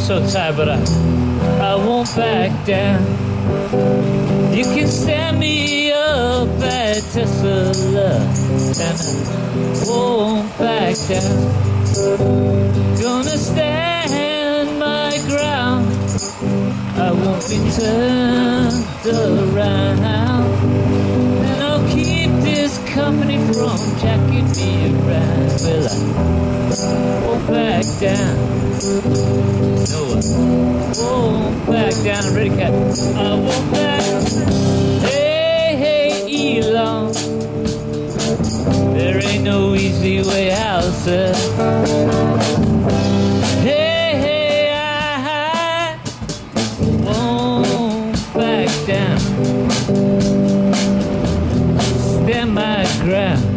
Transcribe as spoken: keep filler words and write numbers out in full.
so tired, but I, I won't back down. You can stand me up at Tesla, and I won't back down. Gonna stand my ground. I won't be turned around, and I'll keep this company from jacking me around. Well, I won't back down. No, I won't back down. Ready, cat? I won't back. Hey, hey, Elon, there ain't no easy way out, sir. Hey, hey, I won't back down. Stand my ground.